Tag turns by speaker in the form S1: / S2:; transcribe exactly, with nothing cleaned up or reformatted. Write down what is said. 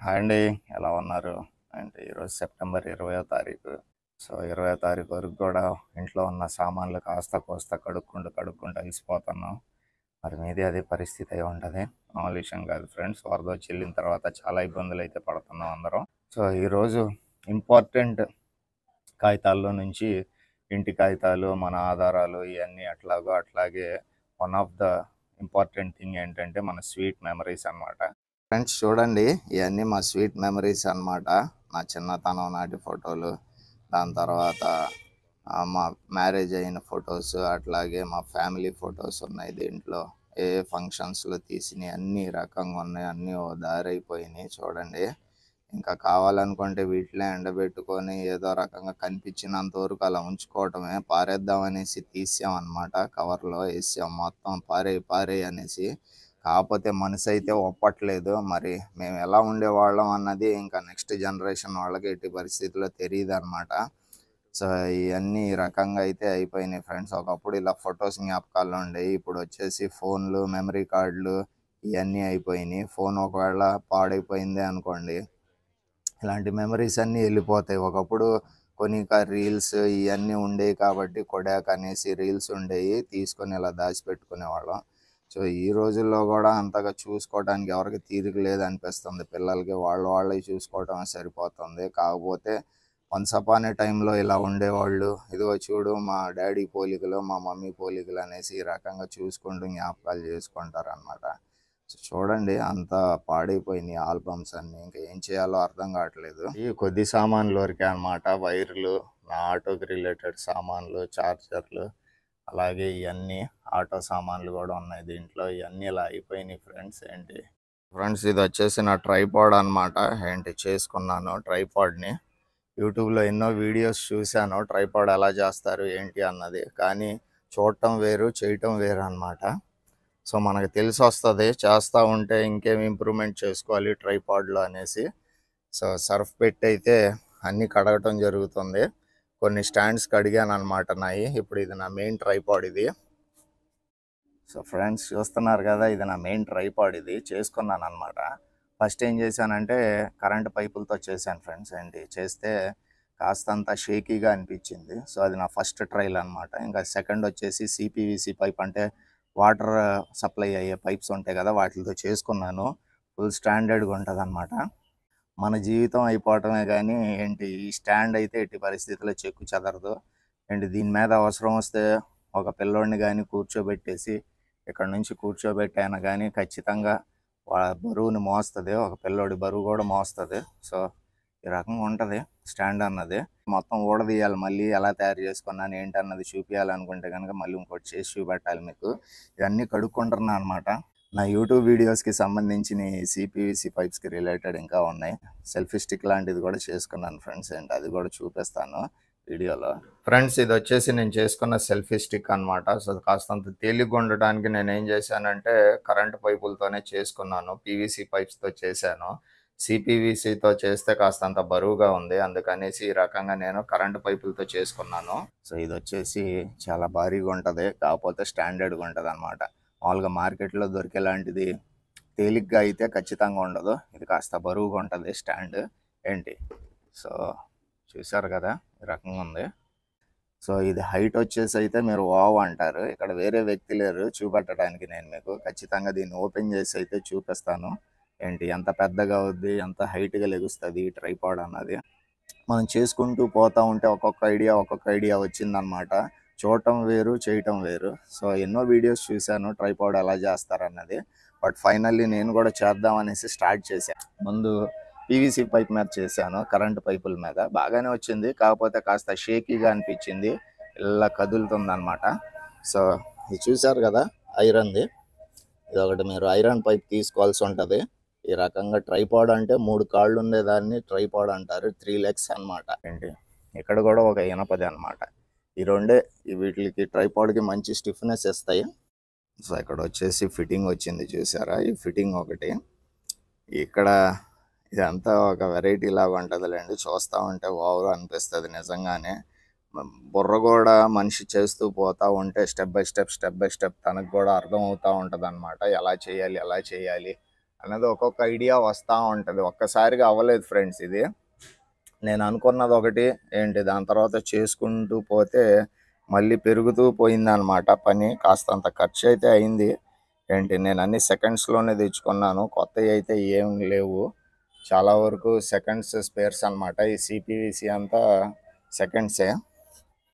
S1: Hi అండి. ఎలా ఉన్నారు? అంటే ఈరోజు సెప్టెంబర్ ఇరవై తారీఖు. సో, ఇరవై తారీఖు వరకు కూడా ఇంట్లో ఉన్న సామాన్లు కాస్త కోస్త కడుక్కుంటూ, కడుక్కుంటూ అలసిపోతున్నాం. మరి మీది అదే పరిస్థితి అయి ఉంటది. మామూలు విషయం కాదు ఫ్రెండ్స్. వరదొచ్చి ఎళ్ళిన తర్వాత చాలా ఇబ్బందులైతే పడుతున్నాం అందరం. సో, ఈరోజు ఇంపార్టెంట్ కాగితాల్లో నుంచి ఇంటి కాగితాలు, మన ఆధారాలు ఇయన్నీ ఎట్లాగో అట్లాగే one of the important thing ఏంటంటే మన స్వీట్ మెమరీస్ అన్నమాట. ఫ్రెండ్స్ చూడండి, ఇవన్నీ మా స్వీట్ మెమరీస్ అన్నమాట. నా చిన్నతనం నాటి ఫోటోలు, దాని తర్వాత ఆ, మా మ్యారేజ్ అయిన ఫొటోస్, అట్లాగే మా ఫ్యామిలీ ఫొటోస్ ఉన్నాయి దీంట్లో. ఏ ఫంక్షన్స్లో తీసినవి అన్ని రకంగా ఉన్నాయి, అన్నీ ఓ దారి అయిపోయినాయి చూడండి. ఇంకా కావాలనుకుంటే వీటిలో ఎండబెట్టుకొని ఏదో రకంగా కనిపించినంత వరకు అలా ఉంచుకోవటమే. పారేద్దాం అనేసి తీసాం అనమాట, కవర్లో వేసాం మొత్తం పారేయి పారేయి అనేసి. కాకపోతే మనసు అయితే ఒప్పట్లేదు. మరి మేము ఎలా ఉండేవాళ్ళం అన్నది ఇంకా నెక్స్ట్ జనరేషన్ వాళ్ళకి ఎట్టి పరిస్థితుల్లో తెలియదు అనమాట. సో ఇవన్నీ ఈ రకంగా అయితే అయిపోయినాయి ఫ్రెండ్స్. ఒకప్పుడు ఇలా ఫొటోస్ జ్ఞాపకాలు ఉండేవి, ఇప్పుడు వచ్చేసి ఫోన్లు, మెమరీ కార్డులు ఇవన్నీ అయిపోయినాయి. ఫోన్ ఒకవేళ పాడైపోయిందే అనుకోండి, ఇలాంటి మెమరీస్ అన్నీ వెళ్ళిపోతాయి. ఒకప్పుడు కొన్ని రీల్స్ ఇవన్నీ ఉండేవి కాబట్టి కొడాక్ అనేసి రీల్స్ ఉండేవి, తీసుకొని ఇలా దాచిపెట్టుకునేవాళ్ళం. సో ఈ రోజుల్లో కూడా అంతగా చూసుకోవడానికి ఎవరికి తీరిక లేదనిపిస్తుంది పిల్లలకి. వాళ్ళు వాళ్ళవి చూసుకోవటమే సరిపోతుంది. కాకపోతే వన్స్ అపాన్ ఏ టైంలో ఇలా ఉండేవాళ్ళు. ఇదిగో చూడు మా డాడీ పోలికలు, మా మమ్మీ పోలికలు అనేసి ఈ రకంగా చూసుకుంటూ జ్ఞాపకాలు చేసుకుంటారు అన్నమాట. సో చూడండి, అంత పాడైపోయినాయి ఆల్బమ్స్ అన్నీ. ఇంకా ఏం చేయాలో అర్థం కావట్లేదు. ఈ కొద్ది సామాన్లు వరకే అనమాట. వైర్లు, నా ఆటోకి రిలేటెడ్ సామాన్లు, చార్జర్లు, అలాగే ఇవన్నీ ఆటో సామాన్లు కూడా ఉన్నాయి దీంట్లో. ఇవన్నీ ఇలా అయిపోయినాయి ఫ్రెండ్స్. ఏంటి ఫ్రెండ్స్, ఇది వచ్చేసి నా ట్రైపాడ్ అనమాట. ఏంటి చేసుకున్నాను ట్రైపాడ్ని. యూట్యూబ్లో ఎన్నో వీడియోస్ చూశాను ట్రైపాడ్ ఎలా చేస్తారు ఏంటి అన్నది, కానీ చూడటం వేరు, చేయటం వేరు అనమాట. సో మనకు తెలిసి వస్తుంది, చేస్తూ ఉంటే ఇంకేం ఇంప్రూవ్మెంట్ చేసుకోవాలి ట్రైపాడ్లో అనేసి. సో సర్ఫ్ పెట్టి అయితే అన్నీ కడగటం జరుగుతుంది. కొన్ని స్టాండ్స్ కడిగాను అనమాట నాయి. ఇప్పుడు ఇది నా మెయిన్ ట్రైపాడ్ ఇది. సో ఫ్రెండ్స్ చూస్తున్నారు కదా, ఇది నా మెయిన్ ట్రైపాడ్. ఇది చేసుకున్నాను అనమాట. ఫస్ట్ ఏం చేశానంటే కరెంట్ పైపులతో చేశాను ఫ్రెండ్స్. ఏంటి చేస్తే కాస్తంత షేకీగా అనిపించింది. సో అది నా ఫస్ట్ ట్రైల్ అనమాట. ఇంకా సెకండ్ వచ్చేసి సిపివిసి పైప్, అంటే వాటర్ సప్లై అయ్యే పైప్స్ ఉంటాయి కదా, వాటితో చేసుకున్నాను. ఫుల్ స్టాండర్డ్గా ఉంటుంది అనమాట. మన జీవితం అయిపోవటమే కానీ ఏంటి ఈ స్టాండ్ అయితే ఎట్టి పరిస్థితుల్లో చెక్కు చెదరదు. ఏంటి దీని మీద అవసరం వస్తే ఒక పిల్లోడిని కానీ కూర్చోబెట్టేసి ఇక్కడ నుంచి కూర్చోబెట్టాను కానీ ఖచ్చితంగా బరువుని మోస్తుంది, ఒక పిల్లోడి బరువు కూడా మోస్తుంది. సో ఈ రకంగా ఉంటుంది స్టాండ్ అన్నది. మొత్తం ఊడదీయాలి, మళ్ళీ ఎలా తయారు చేసుకున్నాను ఏంటన్నది చూపించాలనుకుంటే కనుక మళ్ళీ ఇంకోటి చేసి చూపెట్టాలి మీకు. ఇవన్నీ కడుక్కుంటున్నా అనమాట. నా యూట్యూబ్ వీడియోస్కి సంబంధించిన సిపివిసి పైప్స్కి రిలేటెడ్ ఇంకా ఉన్నాయి. సెల్ఫీ స్టిక్ లాంటిది కూడా చేసుకున్నాను ఫ్రెండ్స్. ఏంటి అది కూడా చూపిస్తాను వీడియోలో. ఫ్రెండ్స్ ఇది వచ్చేసి నేను చేసుకున్న సెల్ఫీ స్టిక్ అనమాట. సో కాస్తంత తేలిగ్గా ఉండటానికి నేను ఏం చేశానంటే కరెంట్ పైపులతోనే చేసుకున్నాను. పీవీసీ పైప్స్తో చేశాను. సిపివిసితో చేస్తే కాస్తంత బరువుగా ఉంది, అందుకనేసి ఈ రకంగా నేను కరెంట్ పైపులతో చేసుకున్నాను. సో ఇది వచ్చేసి చాలా భారీగా ఉంటుంది, కాకపోతే స్టాండర్డ్గా ఉంటుంది అనమాట. మామూలుగా మార్కెట్లో దొరికేలాంటిది తేలిగ్గా అయితే ఖచ్చితంగా ఉండదు. ఇది కాస్త బరువుగా ఉంటుంది స్టాండ్. ఏంటి సో చూసారు కదా ఈ రకంగా ఉంది. సో ఇది హైట్ వచ్చేసి అయితే మీరు వావ్ అంటారు. ఇక్కడ వేరే వ్యక్తి లేరు చూపెట్టడానికి. నేను మీకు ఖచ్చితంగా దీన్ని ఓపెన్ చేసి అయితే చూపిస్తాను. ఏంటి ఎంత పెద్దగా అవుద్ది, ఎంత హైట్గా లెగుస్తుంది ఈ ట్రైపాడ్ అన్నది. మనం చేసుకుంటూ పోతూ ఉంటే ఒక్కొక్క ఐడియా ఒక్కొక్క ఐడియా వచ్చిందనమాట. చూడటం వేరు, చేయటం వేరు. సో ఎన్నో వీడియోస్ చూశాను ట్రైపాడ్ ఎలా చేస్తారన్నది. బట్ ఫైనల్లీ నేను కూడా చేద్దాం అనేసి స్టార్ట్ చేశాను. ముందు పీవీసీ పైప్ మీద చేశాను, కరెంట్ పైపుల మీద. బాగానే వచ్చింది, కాకపోతే కాస్త షేకీగా అనిపించింది, ఇలా కదులుతుంది అనమాట. సో ఇది చూసారు కదా ఐరన్ది. ఇది ఒకటి మీరు ఐరన్ పైప్ తీసుకోవాల్సి ఉంటుంది. ఈ రకంగా ట్రైపాడ్ అంటే మూడు కాళ్ళు ఉండేదాన్ని ట్రైపాడ్ అంటారు, త్రీ లెగ్స్ అనమాట. ఏంటి ఇక్కడ కూడా ఒక ఇనపది అనమాట. ఈ రెండే వీటికి ట్రైపాడ్కి మంచి స్టిఫ్నెస్ ఇస్తాయి. సో ఇక్కడ వచ్చేసి ఫిట్టింగ్ వచ్చింది చూసారా, ఈ ఫిట్టింగ్ ఒకటి. ఇక్కడ ఇదంతా ఒక వెరైటీ లాగా ఉంటుందిలేండి, చూస్తూ ఉంటే ఓవర్ అనిపిస్తుంది నిజంగానే. బుర్ర కూడా మనిషి చేస్తూ పోతూ ఉంటే step by step step by step తనకు కూడా అర్థం అవుతూ ఉంటుంది అనమాట, ఎలా చేయాలి ఎలా చేయాలి అనేది ఒక్కొక్క ఐడియా వస్తూ ఉంటుంది. ఒక్కసారిగా అవ్వలేదు ఫ్రెండ్స్ ఇది. నేను అనుకున్నది ఒకటి ఏంటి, దాని తర్వాత చేసుకుంటూ పోతే మళ్ళీ పెరుగుతూ పోయిందనమాట పని. కాస్తంత ఖర్చు అయితే అయింది. ఏంటి, నేను అన్ని సెకండ్స్లోనే తెచ్చుకున్నాను, కొత్తవి అయితే ఏం లేవు. చాలా వరకు సెకండ్స్ స్పేర్స్ అనమాట. ఈ సిపివిసి అంతా సెకండ్సే.